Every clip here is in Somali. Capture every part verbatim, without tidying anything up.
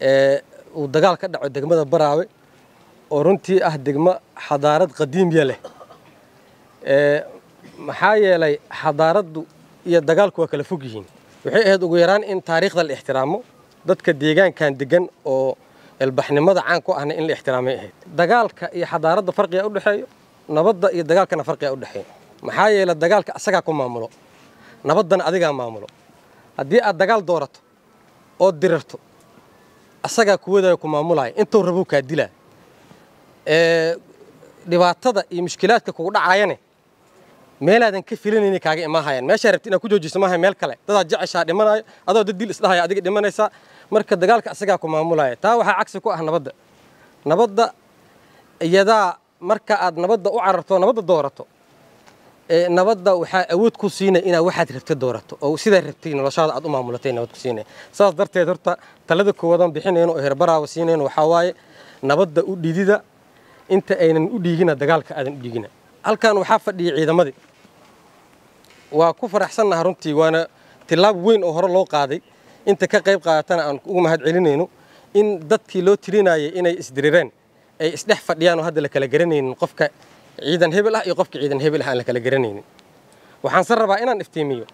uu dagaal ka dhaco degmada Baraawe oo runtii ah degmo xadaarad qadiimiya leh ee maxaa yeelay xadaaraddu iyo dagaalku waa kala fog yihiin waxay ahayd ugu yaraan in taariikhda la ixtiraamo dadka deegaankan degan oo ilbaxnimada caan ku ahna in la ixtiraamay ahayd dagaalka iyo xadaaradda farqiga u dhaxeeyo nabadda iyo dagaalkana farqiga u dhaxeeyo maxaa yeelay dagaalka asaga ku maamulo nabaddan adiga maamulo haddii aad dagaal doorato oo dirirto asaga kuwada ku maamulay intuu rabo ka dilaa ee dhibaatada iyo mushkilaadka kugu dhacayane meelaadan ka filanayni kaaga imaahayaan meesha rabti inaad ku joojiso maaha meel kale dad jecesha dhimanayo adoo dad dil isdhahay adiga dhimanaysa marka dagaalka asaga ku maamulay taa waxa cagsi ku ah nabadda nabadda iyada marka aad nabadda u cararto nabadda doorato ee nabadda waxa awood ku siinay inaad waxaad rabtay doorato oo sida rabtay noloshaada aad u maamulatay nabad ku siinay saas darteed horta talada koowadan bixinayno oo heer Baraawe siinayno waxa waaye nabadda u dhidida inta aynan u dhiigina dagaalka aadan u dhiigina halkan waxa fadhiya ciidamadii waa ku faraxsanahay runtii waana tilaab weyn oo hore loo qaaday inta ka qayb qaadatana aan ugu mahad celinayno in dadkii loo tirinayay inay isdirireen ay isdhex fadhiyaan oo hadda la kala garanaynin qofka ciidan hebel ah iyo qofka ciidan hebel ah aan la kala garanaynin waxaan san rabaa inaan iftiimiyo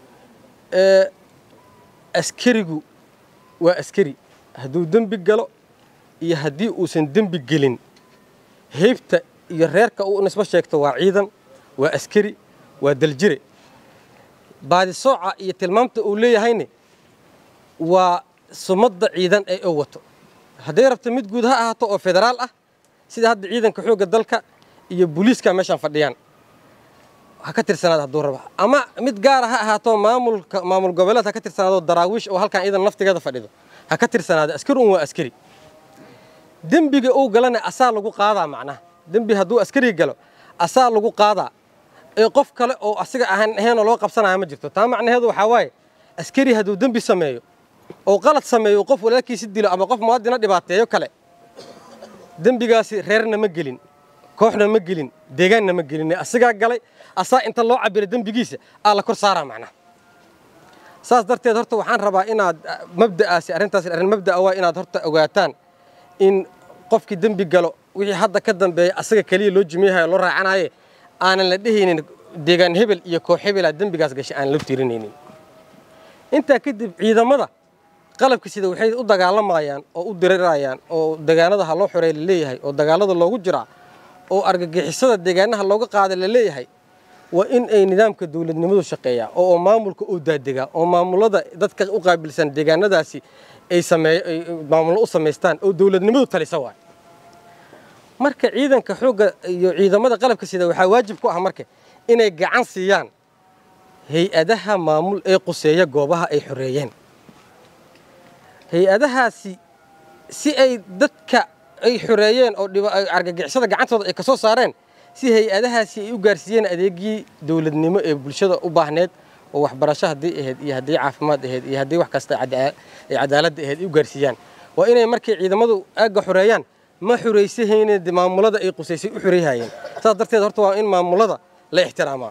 ee askarigu waa askari hadduu dambi galo iyo haddii uusan dambi gelin heybta iyo reerka uu nisba sheegto waa ciidan waa askari waa daljire baadi sooca iyo tilmaamta uu leeyahayna waa sumadda ciidan ay u wato haday rabto mid guud ha ahaato oo federaal ah sida hadda ciidanka xoogga dalka iyo booliiska meeshan fadhiyaan ha ka tirsanaad haduu rabo ama mid gaar ah ha ahaato maamulka maamul goboleed ha ka tirsanaado daraawiish oo halkan ciidan naftigeeda fadhido ha ka tirsanaado askari waa askari dambiga uu galana asaa lagu qaadaa macnaha dambi hadduu askari galo asaa lagu qaadaa ee qof kale oo asiga ahaan ahayn loo qabsanaya ma jirto taa macnaheedu waxa waaye askari hadduu dambi sameeyo oo qalad sameeyo qof walaalkiisa dilo ama qof muwaadin dhibaateeyo kale dambigaasi reerna ma gelin kooxna ma gelin deegaanna ma gelin asiga galay asaa inta loo cabiro dambigiisa aa la kor saaraa macnaha saas darteed horta waxaan rabaa inaad mabda'aasi arrintaas arrin mabda'a waa inaad horta ogaataan in qofkii dambi galo wixii hadda ka dambeeyay asaga kaliya loo jimiyahay loo raacanaayay aanan la dhehaynin deegaan hebel iyo koox hebel dambigaas gashay aan la tirinaynin inta kadib ciidamada qalabka sida waxay u dagaalamayaan oo u dirirayaan oo deegaanada ha loo xoreeyay leeyahay oo dagaalada loogu jira oo argagixisada deegaanaha looga qaaday leeyahay waa in ay nidaamka dawladnimadu shaqeeyaa oo maamulka uu daadega oo maamulada dadka u qaabilsan deegaanadaasi ay sameey maamulo u sameystaan oo dawladnimadu talisa waay marka ciidanka xooga iyo ciidamada qalabka sida waxa waajib ku ah marka inay gacan siiyaan hay'adaha maamul ee quseeya goobaha ay xoreeyeen hay'adahaasi si ay dadka ay xoreeyeen oo argagixisada gacantooda ay ka soo saareen si hay'adahaasi ay u gaarsiiyeen adeegii dawladnimo ee bulshada u baahneed oo waxbarasho hadii ahayd iyo hadii caafimaad ahayd iyo hadii wax kasta cadaalad ahayd u gaarsiiyaan waa inay markay ciidamadu aaga xoreeyaan ma xoreysahayeen maamulada ay quseysay u xoreeyayeen saas darteed horta waa in maamulada la ixtiraamaa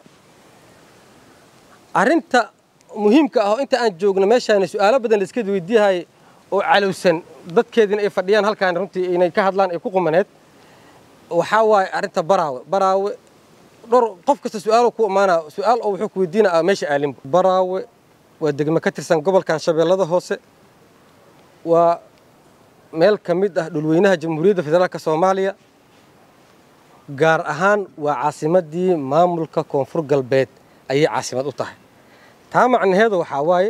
arinta muhiimka ah oo inta aan joogno meeshaan su'aalo badan la iska weydiiyahay oo calowsan dadkeedina ay fadhiyaan halkaan runtii inay ka hadlaan ay ku qumaneed waxa waay arinta Baraawe Baraawe dhor qof kasta su'aalo ku imaana su'aal oo wuxuu ku weydiinaa meesha aalim Baraawe waa degmo ka tirsan gobolkan Shabeellada Hoose waa meel kamid ah dhulweynaha Jamhuuriyadda Federaalka Soomaaliya gaar ahaan waa caasimadii maamulka Koonfur Galbeed ayay caasimad u tahay taa macnaheedu waxa waaye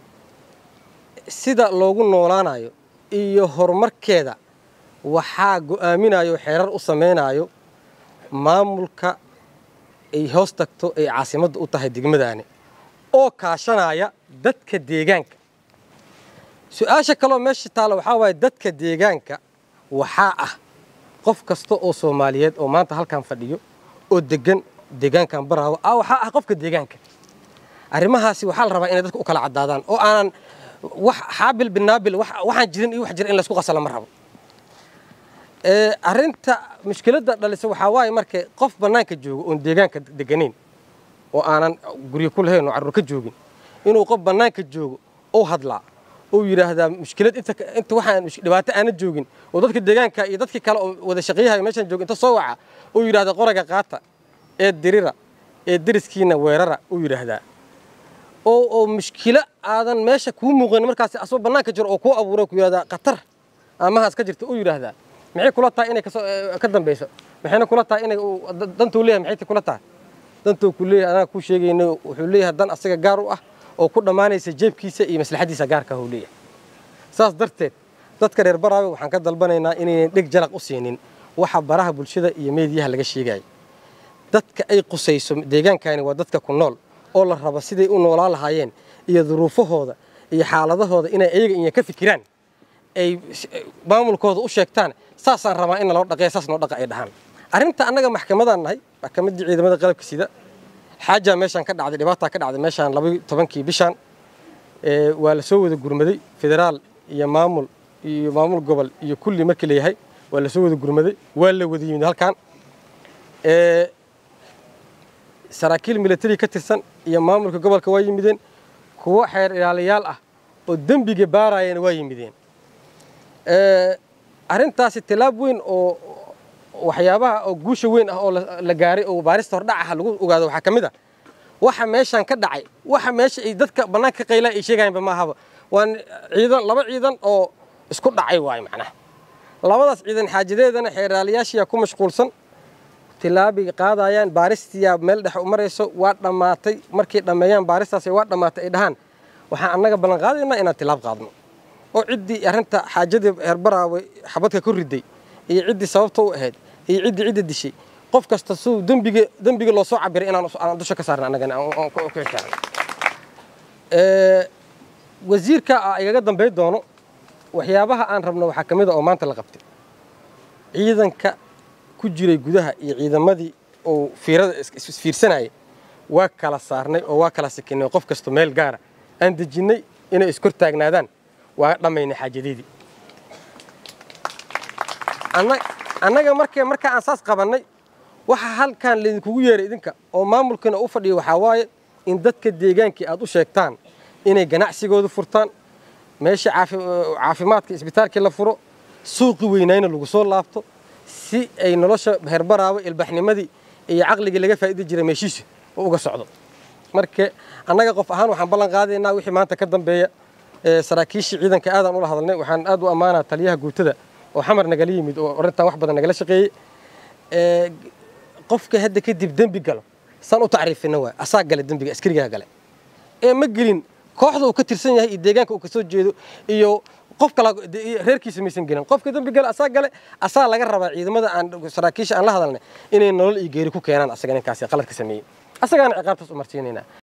sida loogu noolaanayo iyo horumarkeeda waxaa go'aaminayo xeerar u sameeynaayo maamulka ay hoos tagto ay caasimad u tahay degmadaani oo kaashanaya dadka deegaanka su'aasha kale meesha taalo waxa waaye dadka deegaanka waxa ah qof kasta oo Soomaaliyeed oo maanta halkan fadhiyo oo degan deegaankan Baraawe ah waxa ah qofka deegaanka arrimahaasi waxa la rabaa in dadku u kala cadaadaan oo aanan wax xaabil binaabil waxaan jirin iyo wax jir in la isku qasalo ma rabo ee arinta mushkiladda dhalisa waxa waaye markay qof banaanka joogo oo deegaanka deganeen oo aanan guriga ku lahayn oo carruur ka joogin inuu qof banaanka joogo oo hadlaa oo yiraahdaa mushkilad inta inta waxaan dhibaato aan joogin oo dadka deegaanka iyo dadka kale oo wada shaqeeyahay meeshan joogin inta soo waca oo yiraahda qoraga qaata ee dirira ee diriskiina weerara oo yiraahdaa oo oo mushkila aadan meesha ku muuqan markaas asoo banaanka jiro oo ku abuuray ku yiraahdaa qatar ama haas ka jirta oo yiraahdaa maxay kula tahay inay ka dambayso maxayna kula tahay inay dantu leeyahay maxay kula tahay dantu ku leeyahay anaga ku sheegayno wuxuu leeyahay dan asaga gaar u ah oo ku dhamaanaysa jeebkiisa iyo maslaxadiisa gaarka ah leeyahay saas darteed dadka reer Baraawe waxaan ka dalbanaynaa inay dhig jalaq u siinin waxa baraha bulshada iyo meediyaha laga sheegay dadka ay qusayso deegaankani waa dadka ku nool oo la rabo sidii u noolaa lahaayeen iyo duruufahooda iyo xaaladahooda inay ayaga in ka fikiraan ay maamulkooda u sheegtaan saasaan rabaa in loo dhaqeeyo saas noo dhaqa ay dhahan arinta annaga maxkamadan nahay maxkamadda ciidamada qalabka sida xaaja meeshan ka dhacday dhibaato ka dhacday meeshan laba iyo tobankii bishan ee waa la soo wada gurmaday federaal iyo maamul iyo maamul gobol iyo kulli markii leeyahay waa la soo wada gurmaday waa la wada yimid halkan ee saraakiil military ka tirsan iyo maamulka gobolka waa yimideen kuwa xeer ilaaliyaal ah oo dambiga baarayeen waa yimideen ee arintaasi tilaab weyn oo waxyaabaha oo guusha weyn ah oo la gaaray oo baarista hor dhaca lagu ogaado waxa kamid ah waxa meeshan ka dhacay waxa meesha ay dadka banaanka qayla ay sheegayaan ma ahaba waan ciidan laba ciidan oo isku dhacay waay macna labadaas ciidan xaajideedana xeeraaliyaashiya ku mashquulsan tilaabiga qaadayaan baaristiya meel dhex u marayso waa dhamaatay markii dhameeyaan baaristaas waa dhamaatay ay dhahan waxa annaga balan qaadaynaa inaan tilaab qaadno oo cidii arinta xaajada reer Baraawe xabadka ku riday iyo cidii sababta u ahayd iyo cidii cidii dishay qof kasta soo dambiga dambiga loo soo cabiray inaan aan dusha ka saarna anagana aan ku xirtaan ee wasiirka ayaga dambeey doono waxyaabaha aan rabno waxa kamid ah oo maanta la qabtay ciidanka ku jiray gudaha iyo ciidamadii oo fiirada isfiirsanay waa kala saarnay oo waa kala sakinay qof kasto meel gaar ah aan dejinay inay iskor taagnaadaan waa dhameynay xaajadeedii annaga markay marka aan saas qabanay waxa halkan la idinku yeeray idinka oo maamulkana u fadhiyo waxa waaye in dadka deegaankii aad u sheegtaan inay ganacsigooda furtaan meesha caafimaadka isbitaalka la furo suuqi weynayna lagu soo laabto si ay nolosha reer Baraawe ilbaxnimadii iyo aqliga laga faa'iido jiray meeshiisa oo uga socdo marka annaga qof ahaan waxaan balan qaadaynaa wixii maanta ka dambeeya saraakiishii ciidanka aadan u la hadalnay waxaan aad u amaanaa taliyaha guutada oo xamar naga yimid oo arintan wax badan nagala shaqeeyay ee qofka hadda kadib dambi galo san u taariifina waa asaga gale dambiga askariga gale ee ma gelin kooxda uu ka tirsan yahay deegaanka uu ka soo jeedo iyo qof kala reerkiisa maysan gelin qofka dambi gale asaga gale asaga laga rabaa ciidamada aan saraakiisha aan la hadalnay inay nolol iyo geeri ku keenaan asaga ninkaasi qalad ka sameeyay asagana ciqaabtaas u martiinayna